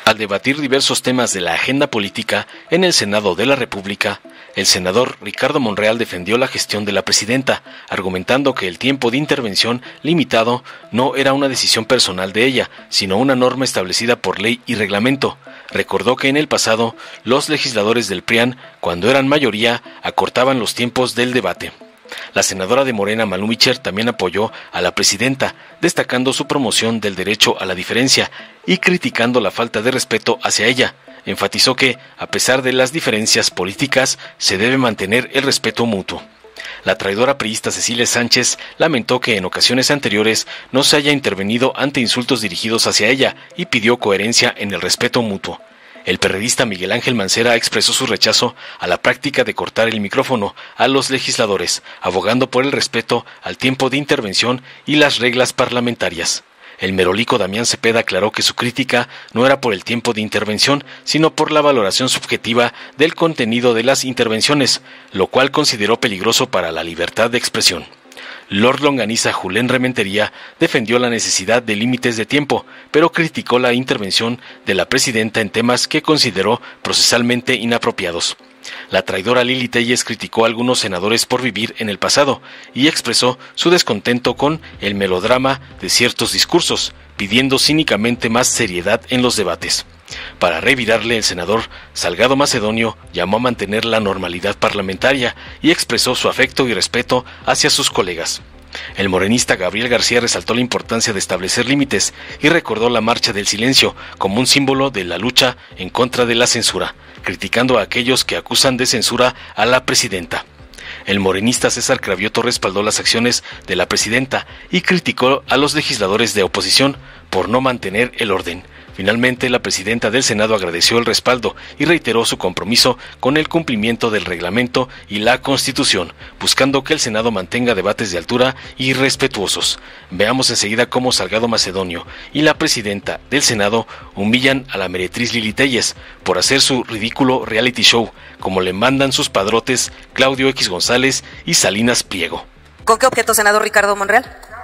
Al debatir diversos temas de la agenda política en el Senado de la República, el senador Ricardo Monreal defendió la gestión de la presidenta, argumentando que el tiempo de intervención limitado no era una decisión personal de ella, sino una norma establecida por ley y reglamento. Recordó que en el pasado, los legisladores del PRIAN, cuando eran mayoría, acortaban los tiempos del debate. La senadora de Morena, Malú Micher, también apoyó a la presidenta, destacando su promoción del derecho a la diferencia y criticando la falta de respeto hacia ella. Enfatizó que, a pesar de las diferencias políticas, se debe mantener el respeto mutuo. La traidora priista Cecilia Sánchez lamentó que en ocasiones anteriores no se haya intervenido ante insultos dirigidos hacia ella y pidió coherencia en el respeto mutuo. El perredista Miguel Ángel Mancera expresó su rechazo a la práctica de cortar el micrófono a los legisladores, abogando por el respeto al tiempo de intervención y las reglas parlamentarias. El merolico Damián Cepeda aclaró que su crítica no era por el tiempo de intervención, sino por la valoración subjetiva del contenido de las intervenciones, lo cual consideró peligroso para la libertad de expresión. Lord Longaniza Julen Rementería defendió la necesidad de límites de tiempo, pero criticó la intervención de la presidenta en temas que consideró procesalmente inapropiados. La traidora Lili Telles criticó a algunos senadores por vivir en el pasado y expresó su descontento con el melodrama de ciertos discursos, pidiendo cínicamente más seriedad en los debates. Para revirarle, el senador Salgado Macedonio llamó a mantener la normalidad parlamentaria y expresó su afecto y respeto hacia sus colegas. El morenista Gabriel García resaltó la importancia de establecer límites y recordó la Marcha del Silencio como un símbolo de la lucha en contra de la censura, criticando a aquellos que acusan de censura a la presidenta. El morenista César Cravioto respaldó las acciones de la presidenta y criticó a los legisladores de oposición por no mantener el orden. Finalmente, la presidenta del Senado agradeció el respaldo y reiteró su compromiso con el cumplimiento del reglamento y la Constitución, buscando que el Senado mantenga debates de altura y respetuosos. Veamos enseguida cómo Salgado Macedonio y la presidenta del Senado humillan a la meretriz Lili Telles por hacer su ridículo reality show, como le mandan sus padrotes Claudio X González y Salinas Pliego. ¿Con qué objeto, senador Ricardo Monreal?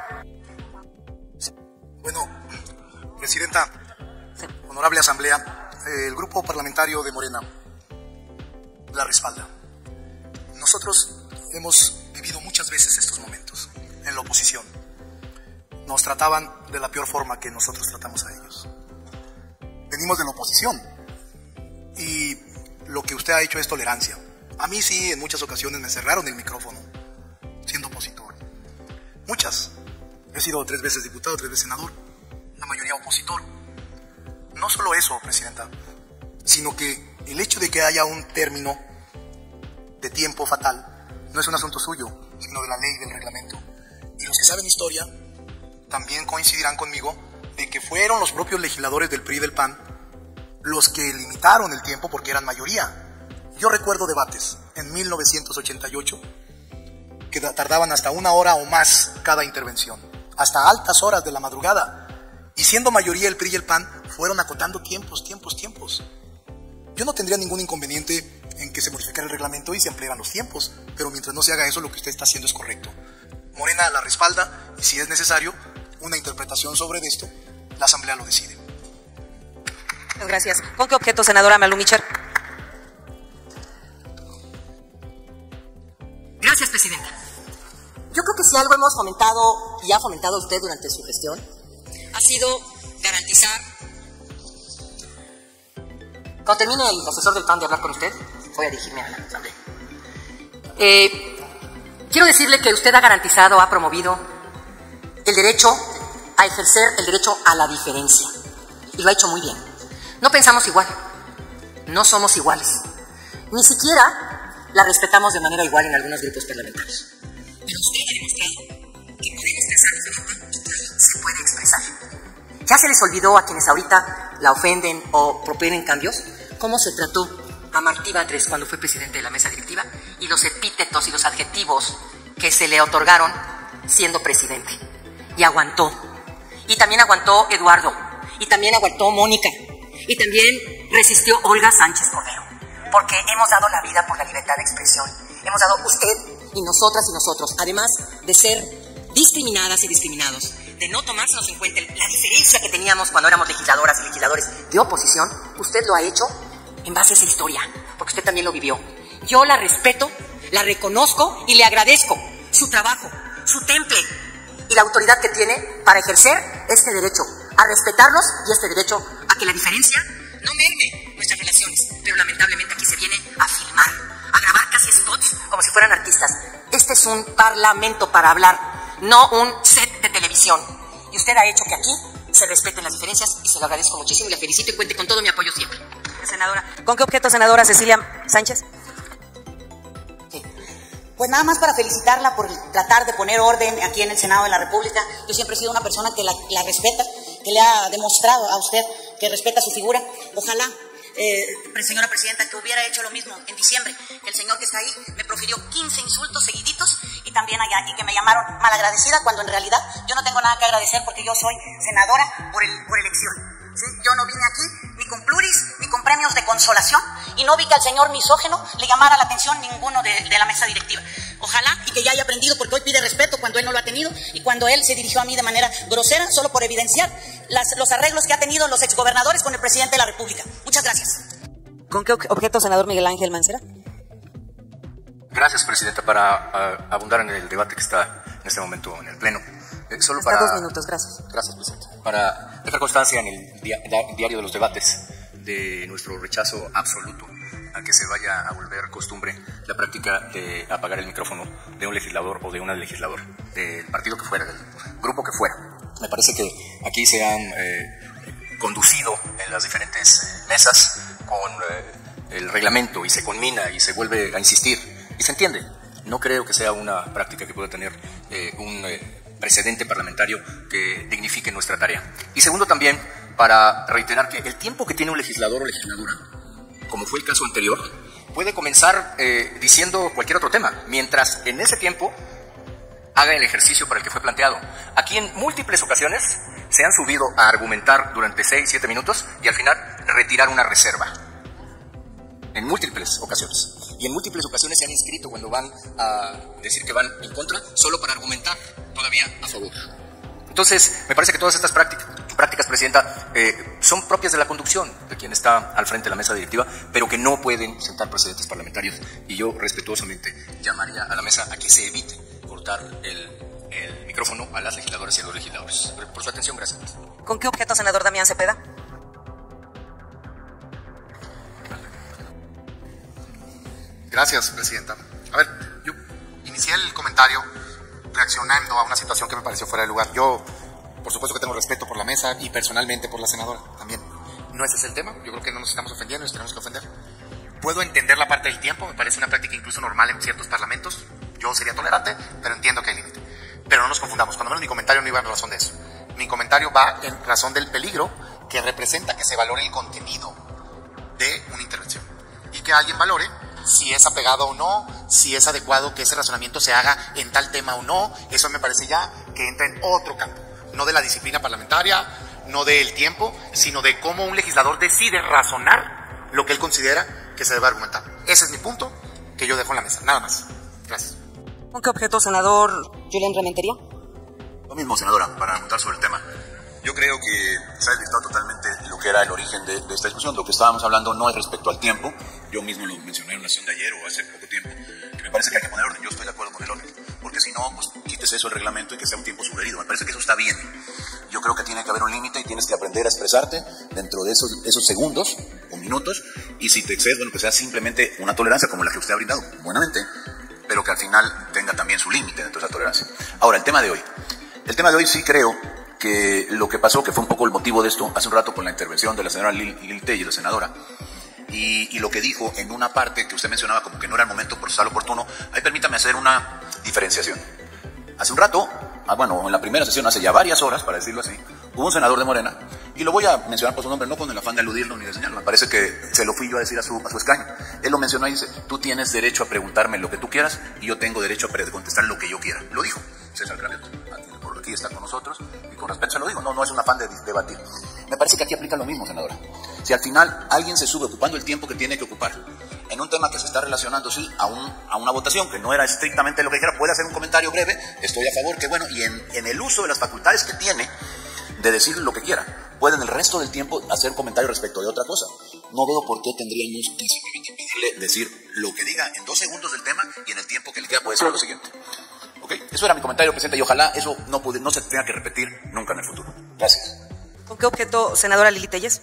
Bueno, presidenta, honorable asamblea, el grupo parlamentario de Morena la respalda. Nosotros hemos vivido muchas veces estos momentos en la oposición. Nos trataban de la peor forma que nosotros tratamos a ellos. Venimos de la oposición y lo que usted ha hecho es tolerancia. A mí sí, en muchas ocasiones me cerraron el micrófono siendo opositor. Muchas. He sido 3 veces diputado, 3 veces senador, la mayoría opositor. No solo eso, presidenta, sino que el hecho de que haya un término de tiempo fatal no es un asunto suyo, sino de la ley y del reglamento. Y los que saben historia también coincidirán conmigo de que fueron los propios legisladores del PRI y del PAN los que limitaron el tiempo porque eran mayoría. Yo recuerdo debates en 1988 que tardaban hasta 1 hora o más cada intervención, hasta altas horas de la madrugada. Y siendo mayoría el PRI y el PAN, fueron acotando tiempos. Yo no tendría ningún inconveniente en que se modificara el reglamento y se ampliaran los tiempos, pero mientras no se haga eso, lo que usted está haciendo es correcto. Morena la respalda y si es necesario una interpretación sobre esto, la asamblea lo decide. Gracias. ¿Con qué objeto, senadora Malú Micher? Gracias, presidenta. Yo creo que si algo hemos fomentado y ha fomentado usted durante su gestión, ha sido garantizar. Cuando termine el asesor del PAN de hablar con usted, voy a dirigirme a la asamblea. Quiero decirle que usted ha garantizado, ha promovido el derecho a ejercer el derecho a la diferencia. Y lo ha hecho muy bien. No pensamos igual. No somos iguales. Ni siquiera la respetamos de manera igual en algunos grupos parlamentarios. Pero usted ha demostrado que podemos expresar y se puede expresar. ¿Ya se les olvidó a quienes ahorita la ofenden o proponen cambios cómo se trató a Martí Batres cuando fue presidente de la mesa directiva y los epítetos y los adjetivos que se le otorgaron siendo presidente? Y aguantó. Y también aguantó Eduardo. Y también aguantó Mónica. Y también resistió Olga Sánchez Cordero. Porque hemos dado la vida por la libertad de expresión. Hemos dado usted y nosotras y nosotros, además de ser discriminadas y discriminados, de no tomársenos en cuenta la diferencia que teníamos cuando éramos legisladoras y legisladores de oposición, usted lo ha hecho en base a esa historia, porque usted también lo vivió. Yo la respeto, la reconozco y le agradezco su trabajo, su temple y la autoridad que tiene para ejercer este derecho a respetarlos y este derecho a que la diferencia no merme nuestras relaciones. Pero lamentablemente aquí se viene a filmar, a grabar casi spots como si fueran artistas. Este es un parlamento para hablar, no un set de televisión. Y usted ha hecho que aquí se respeten las diferencias y se lo agradezco muchísimo y la felicito y cuente con todo mi apoyo siempre. Senadora, ¿con qué objeto, senadora Cecilia Sánchez? Sí. Pues nada más para felicitarla por tratar de poner orden aquí en el Senado de la República. Yo siempre he sido una persona que la respeta, que le ha demostrado a usted que respeta su figura. Ojalá, señora Presidenta, que hubiera hecho lo mismo en diciembre, que el señor que está ahí me profirió 15 insultos seguiditos y también allá, y que me llamaron malagradecida, cuando en realidad yo no tengo nada que agradecer porque yo soy senadora por elección. ¿Sí? Yo no vine aquí ni con pluris, ni con premios de consolación, y no vi que al señor misógeno le llamara la atención ninguno de la mesa directiva. Ojalá y que ya haya aprendido, porque hoy pide respeto cuando él no lo ha tenido, y cuando él se dirigió a mí de manera grosera, solo por evidenciar los arreglos que ha tenido los exgobernadores con el presidente de la República. Muchas gracias. ¿Con qué objeto, senador Miguel Ángel Mancera? Gracias, Presidenta, para abundar en el debate que está en este momento en el Pleno. Solo Hasta para 2 minutos, gracias. Gracias, Presidenta. Para dejar constancia en el diario de los debates de nuestro rechazo absoluto a que se vaya a volver costumbre la práctica de apagar el micrófono de un legislador o de una legisladora, del partido que fuera, del grupo que fuera. Me parece que aquí se han conducido en las diferentes mesas con el reglamento y se conmina y se vuelve a insistir y se entiende. No creo que sea una práctica que pueda tener un precedente parlamentario que dignifique nuestra tarea. Y segundo, también para reiterar que el tiempo que tiene un legislador o legisladora, como fue el caso anterior, puede comenzar diciendo cualquier otro tema, mientras en ese tiempo haga el ejercicio para el que fue planteado. Aquí en múltiples ocasiones se han subido a argumentar durante 6-7 minutos y al final retirar una reserva. En múltiples ocasiones. Y en múltiples ocasiones se han inscrito cuando van a decir que van en contra, solo para argumentar todavía a favor. Entonces, me parece que todas estas prácticas, Presidenta, son propias de la conducción de quien está al frente de la mesa directiva, pero que no pueden sentar precedentes parlamentarios. Y yo respetuosamente llamaría a la mesa a que se evite cortar el micrófono a las legisladoras y a los legisladores. Por su atención, gracias. ¿Con qué objeto, senador Damián Cepeda? Gracias, Presidenta. A ver, yo inicié el comentario reaccionando a una situación que me pareció fuera de lugar. Yo, por supuesto que tengo respeto por la mesa y personalmente por la senadora también. No ese es el tema, yo creo que no nos estamos ofendiendo, nos tenemos que ofender. Puedo entender la parte del tiempo, me parece una práctica incluso normal en ciertos parlamentos. Yo sería tolerante, pero entiendo que hay límite. Pero no nos confundamos, cuando menos mi comentario no iba en razón de eso. Mi comentario va en razón del peligro que representa que se valore el contenido de una intervención. Y que alguien valore si es apegado o no, si es adecuado que ese razonamiento se haga en tal tema o no. Eso me parece ya que entra en otro campo, no de la disciplina parlamentaria, no del tiempo, sino de cómo un legislador decide razonar lo que él considera que se debe argumentar. Ese es mi punto que yo dejo en la mesa, nada más. Gracias. ¿Con qué objeto, senador Julián Rementería? Lo mismo, senadora, para preguntar sobre el tema. Yo creo que se ha desvirtuado totalmente lo que era el origen de esta discusión. Lo que estábamos hablando no es respecto al tiempo. Yo mismo lo mencioné en una sesión de ayer o hace poco tiempo, que me parece que hay que poner orden. Yo estoy de acuerdo con el orden. Porque si no, pues quites eso del reglamento y que sea un tiempo sugerido. Me parece que eso está bien. Yo creo que tiene que haber un límite y tienes que aprender a expresarte dentro de esos segundos o minutos. Y si te excedes, bueno, que sea simplemente una tolerancia como la que usted ha brindado, buenamente, pero que al final tenga también su límite dentro de esa tolerancia. Ahora, el tema de hoy. El tema de hoy sí creo que lo que pasó, que fue un poco el motivo de esto hace un rato con la intervención de la señora Lili Tellez, la senadora, y lo que dijo en una parte que usted mencionaba como que no era el momento procesal oportuno, ahí permítame hacer una diferenciación. Hace un rato, bueno, en la primera sesión, hace ya varias horas, para decirlo así, hubo un senador de Morena, y lo voy a mencionar por su nombre, no con el afán de aludirlo ni de señalarlo, me parece que se lo fui yo a decir a su escaño. Él lo mencionó y dice, tú tienes derecho a preguntarme lo que tú quieras, y yo tengo derecho a contestar lo que yo quiera. Lo dijo César Graveto, por aquí está con nosotros, y con respeto se lo digo, no es un afán de debatir. Me parece que aquí aplica lo mismo, senadora. Si al final alguien se sube ocupando el tiempo que tiene que ocupar, en un tema que se está relacionando, sí, a una votación, que no era estrictamente lo que dijera, puede hacer un comentario breve, estoy a favor, que bueno, y en el uso de las facultades que tiene de decir lo que quiera, puede en el resto del tiempo hacer comentario respecto de otra cosa. No veo por qué tendríamos que simplemente pedirle decir lo que diga en 2 segundos del tema y en el tiempo que le queda puede ser lo siguiente. ¿Ok? Eso era mi comentario, presidente, y ojalá eso no se tenga que repetir nunca en el futuro. Gracias. ¿Con qué objeto, senadora Lili Telles?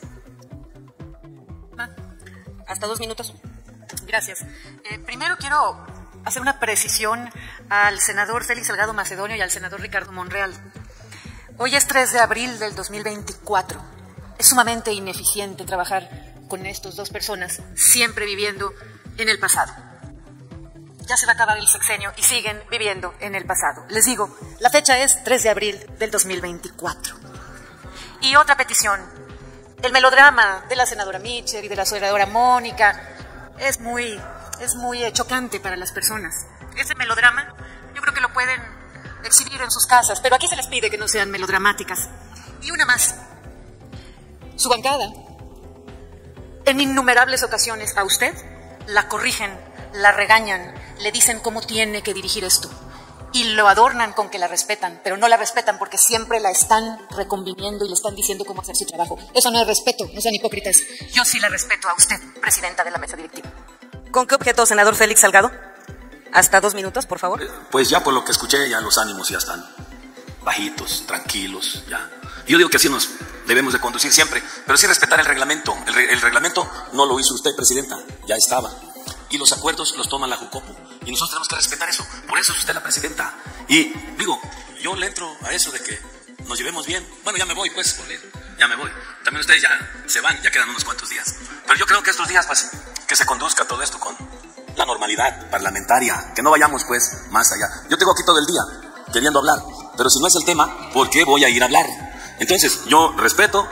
Hasta 2 minutos. Gracias. Primero quiero hacer una precisión al senador Félix Salgado Macedonio y al senador Ricardo Monreal. Hoy es 3 de abril del 2024. Es sumamente ineficiente trabajar con estas 2 personas, siempre viviendo en el pasado. Ya se va a acabar el sexenio y siguen viviendo en el pasado. Les digo, la fecha es 3 de abril del 2024. Y otra petición. El melodrama de la senadora Mitchell y de la senadora Mónica es muy chocante para las personas. Ese melodrama yo creo que lo pueden exhibir en sus casas, pero aquí se les pide que no sean melodramáticas. Y una más. Su bancada, en innumerables ocasiones a usted la corrigen, la regañan, le dicen cómo tiene que dirigir esto. Y lo adornan con que la respetan, pero no la respetan porque siempre la están reconviniendo y le están diciendo cómo hacer su trabajo. Eso no es respeto, no sean hipócritas. Yo sí la respeto a usted, presidenta de la mesa directiva. ¿Con qué objeto, senador Félix Salgado? Hasta 2 minutos, por favor. Pues ya por lo que escuché, ya los ánimos ya están bajitos, tranquilos, ya. Yo digo que así nos debemos de conducir siempre, pero sí respetar el reglamento. El reglamento no lo hizo usted, presidenta, ya estaba. Y los acuerdos los toma la Jucopo. Y nosotros tenemos que respetar eso. Por eso es usted la presidenta. Y digo, yo le entro a eso de que nos llevemos bien. Bueno, ya me voy, pues, ya me voy. También ustedes ya se van, ya quedan unos cuantos días. Pero yo creo que estos días, pues, que se conduzca todo esto con la normalidad parlamentaria. Que no vayamos, pues, más allá. Yo tengo aquí todo el día queriendo hablar. Pero si no es el tema, ¿por qué voy a ir a hablar? Entonces, yo respeto,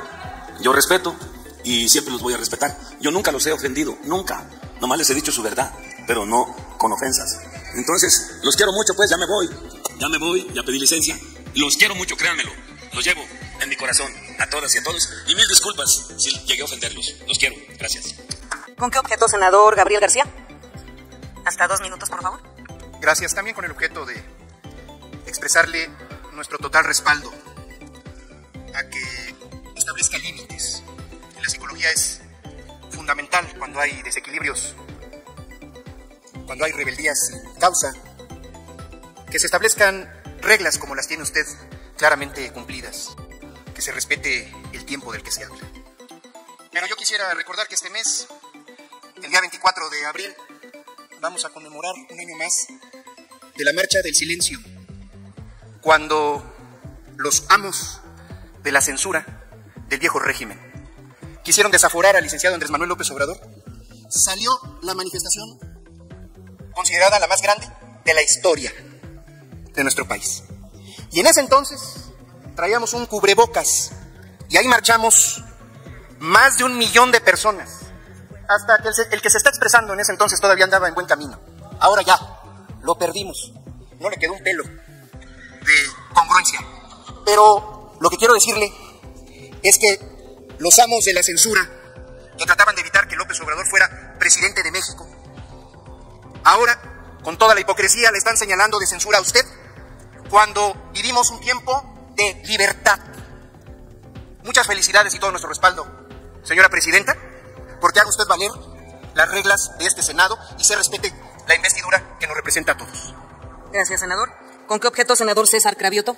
y siempre los voy a respetar. Yo nunca los he ofendido, nunca. Nomás les he dicho su verdad, pero no con ofensas. Entonces, los quiero mucho, pues, ya me voy, ya pedí licencia. Los quiero mucho, créanmelo. Los llevo en mi corazón, a todas y a todos. Y 1000 disculpas si llegué a ofenderlos. Los quiero, gracias. ¿Con qué objeto, senador Gabriel García? Hasta 2 minutos, por favor. Gracias, también con el objeto de expresarle nuestro total respaldo a que establezca límites. En la psicología es fundamental cuando hay desequilibrios, cuando hay rebeldías sin causa, que se establezcan reglas como las tiene usted claramente cumplidas, que se respete el tiempo del que se habla. Pero yo quisiera recordar que este mes, el día 24 de abril, vamos a conmemorar un año más de la Marcha del Silencio, cuando los amos de la censura del viejo régimen quisieron desaforar al licenciado Andrés Manuel López Obrador, salió la manifestación considerada la más grande de la historia de nuestro país. Y en ese entonces traíamos un cubrebocas y ahí marchamos más de 1 millón de personas, hasta que el que se está expresando en ese entonces todavía andaba en buen camino. Ahora ya, lo perdimos, no le quedó un pelo de congruencia. Pero lo que quiero decirle es que los amos de la censura, que trataban de evitar que López Obrador fuera presidente de México, ahora, con toda la hipocresía, le están señalando de censura a usted, cuando vivimos un tiempo de libertad. Muchas felicidades y todo nuestro respaldo, señora presidenta, porque haga usted valer las reglas de este Senado y se respete la investidura que nos representa a todos. Gracias, senador. ¿Con qué objeto, senador César Cravioto?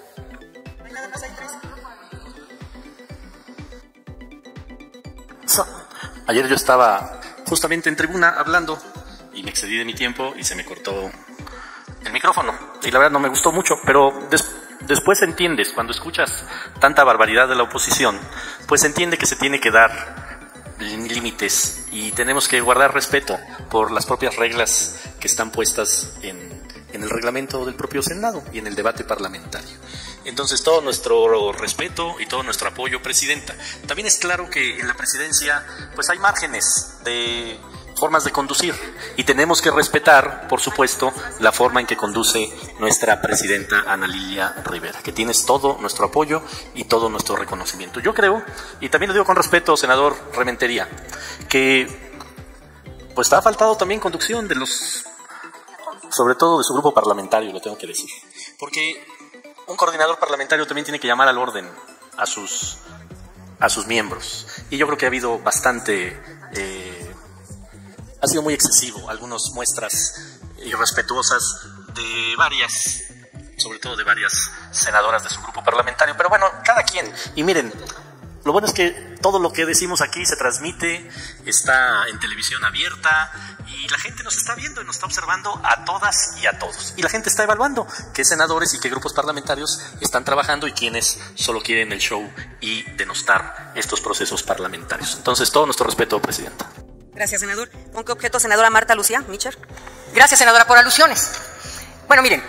Ayer yo estaba justamente en tribuna hablando y me excedí de mi tiempo y se me cortó el micrófono. Y la verdad no me gustó mucho, pero después entiendes, cuando escuchas tanta barbaridad de la oposición, pues entiende que se tiene que dar límites y tenemos que guardar respeto por las propias reglas que están puestas en el reglamento del propio Senado y en el debate parlamentario. Entonces, todo nuestro respeto y todo nuestro apoyo, presidenta. También es claro que en la presidencia pues hay márgenes de formas de conducir y tenemos que respetar, por supuesto, la forma en que conduce nuestra presidenta Ana Lilia Rivera, que tienes todo nuestro apoyo y todo nuestro reconocimiento. Yo creo, y también lo digo con respeto, senador Rementería, que pues ha faltado también conducción de los, sobre todo de su grupo parlamentario, lo tengo que decir. Porque un coordinador parlamentario también tiene que llamar al orden a sus miembros. Y yo creo que ha habido bastante, ha sido muy excesivo, algunas muestras irrespetuosas de varias, sobre todo de varias senadoras de su grupo parlamentario. Pero bueno, cada quien. Y miren, lo bueno es que todo lo que decimos aquí se transmite, está en televisión abierta y la gente nos está viendo y nos está observando a todas y a todos. Y la gente está evaluando qué senadores y qué grupos parlamentarios están trabajando y quiénes solo quieren el show y denostar estos procesos parlamentarios. Entonces, todo nuestro respeto, Presidenta. Gracias, senador. ¿Con qué objeto, senadora Marta Lucía Mitchell? Gracias, senadora, por alusiones. Bueno, miren,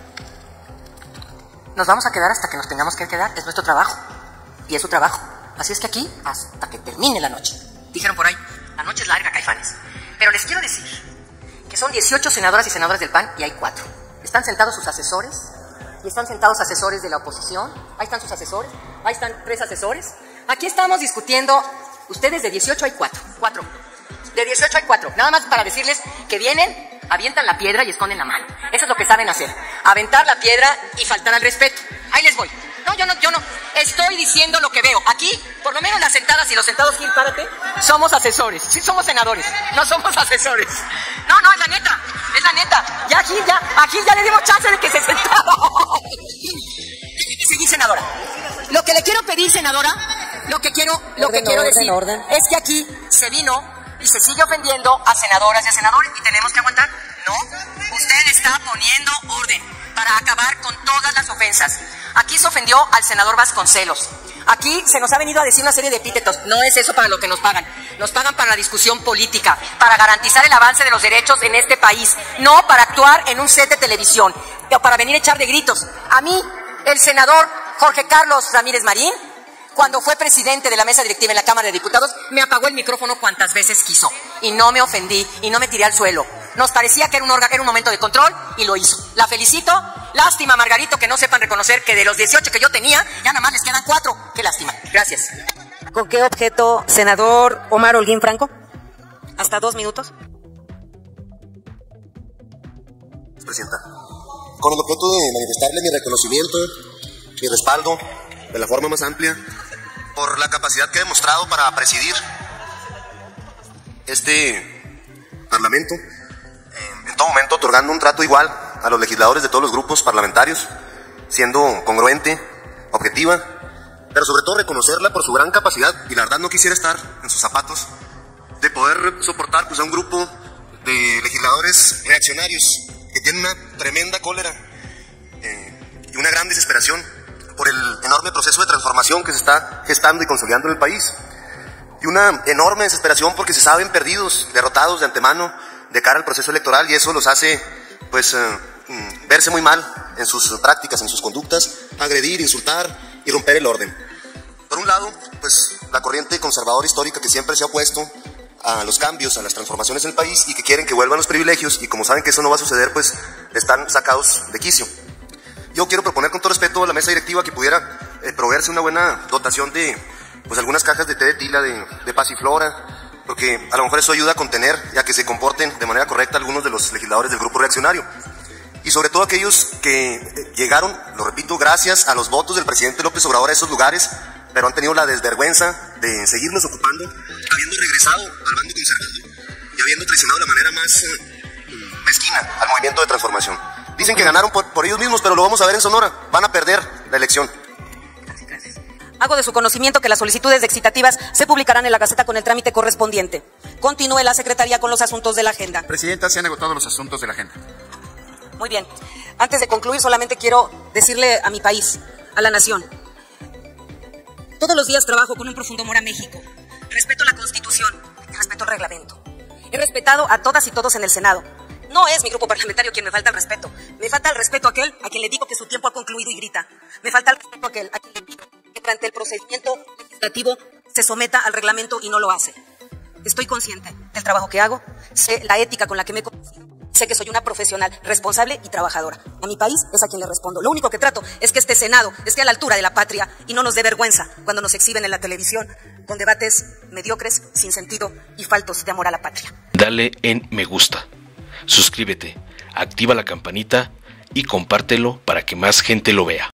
nos vamos a quedar hasta que nos tengamos que quedar. Es nuestro trabajo y es su trabajo. Así es que aquí, hasta que termine la noche. Dijeron por ahí, la noche es larga, Caifanes. Pero les quiero decir que son 18 senadoras y senadores del PAN y hay 4. Están sentados sus asesores y están sentados asesores de la oposición. Ahí están sus asesores, ahí están 3 asesores. Aquí estamos discutiendo, ustedes de 18 hay 4. De 18 hay 4. Nada más para decirles que vienen, avientan la piedra y esconden la mano. Eso es lo que saben hacer. Aventar la piedra y faltar al respeto. Ahí les voy. No, yo no. Estoy diciendo lo que veo. Aquí, por lo menos las sentadas y los sentados, Gil, párate, somos asesores. Sí, somos senadores. No somos asesores. No, es la neta. Es la neta. Ya, Gil, aquí ya le dimos chance de que se sentara. Seguí, senadora. Lo que le quiero pedir, senadora, lo que quiero decir es que aquí se vino y se sigue ofendiendo a senadoras y a senadores y tenemos que aguantar. No, usted está poniendo orden para acabar con todas las ofensas. Aquí se ofendió al senador Vasconcelos. Aquí se nos ha venido a decir una serie de epítetos. No es eso para lo que nos pagan. Nos pagan para la discusión política, para garantizar el avance de los derechos en este país, no para actuar en un set de televisión o para venir a echar de gritos. A mí, el senador Jorge Carlos Ramírez Marín, cuando fue presidente de la mesa directiva en la Cámara de Diputados, me apagó el micrófono cuantas veces quiso. Y no me ofendí, y no me tiré al suelo. Nos parecía que era un momento de control, y lo hizo. La felicito. Lástima, Margarito, que no sepan reconocer que de los 18 que yo tenía, ya nada más les quedan 4. Qué lástima. Gracias. ¿Con qué objeto, senador Omar Holguín Franco? Hasta 2 minutos. Presidenta, con el objeto de manifestarle mi reconocimiento, mi respaldo, de la forma más amplia, por la capacidad que ha demostrado para presidir este Parlamento, en todo momento otorgando un trato igual a los legisladores de todos los grupos parlamentarios, siendo congruente, objetiva, pero sobre todo reconocerla por su gran capacidad, y la verdad no quisiera estar en sus zapatos, de poder soportar pues, a un grupo de legisladores reaccionarios que tienen una tremenda cólera y una gran desesperación por el enorme proceso de transformación que se está gestando y consolidando en el país, y una enorme desesperación porque se saben perdidos, derrotados de antemano de cara al proceso electoral, y eso los hace pues verse muy mal en sus prácticas, en sus conductas, agredir, insultar y romper el orden. Por un lado, pues la corriente conservadora histórica que siempre se ha opuesto a los cambios, a las transformaciones en el país, y que quieren que vuelvan los privilegios, y como saben que eso no va a suceder, pues están sacados de quicio. Yo quiero proponer con todo respeto a la mesa directiva que pudiera proveerse una buena dotación de pues algunas cajas de té de tila de pasiflora, porque a lo mejor eso ayuda a contener y a que se comporten de manera correcta algunos de los legisladores del grupo reaccionario. Y sobre todo aquellos que llegaron, lo repito, gracias a los votos del presidente López Obrador a esos lugares, pero han tenido la desvergüenza de seguirlos ocupando, habiendo regresado al bando conservador y habiendo traicionado de la manera más mezquina al movimiento de transformación. Dicen que ganaron por ellos mismos, pero lo vamos a ver en Sonora. Van a perder la elección. Gracias. Hago de su conocimiento que las solicitudes excitativas se publicarán en la Gaceta con el trámite correspondiente. Continúe la Secretaría con los asuntos de la agenda. Presidenta, se han agotado los asuntos de la agenda. Muy bien. Antes de concluir, solamente quiero decirle a mi país, a la nación. Todos los días trabajo con un profundo amor a México. Respeto la Constitución y respeto el reglamento. He respetado a todas y todos en el Senado. No es mi grupo parlamentario quien me falta el respeto. Me falta el respeto a aquel a quien le digo que su tiempo ha concluido y grita. Me falta el respeto a aquel a quien le digo que durante el procedimiento legislativo se someta al reglamento y no lo hace. Estoy consciente del trabajo que hago, sé la ética con la que me conducido, sé sé que soy una profesional responsable y trabajadora. A mi país es a quien le respondo. Lo único que trato es que este Senado esté a la altura de la patria y no nos dé vergüenza cuando nos exhiben en la televisión con debates mediocres, sin sentido y faltos de amor a la patria. Dale en me gusta, suscríbete, activa la campanita y compártelo para que más gente lo vea.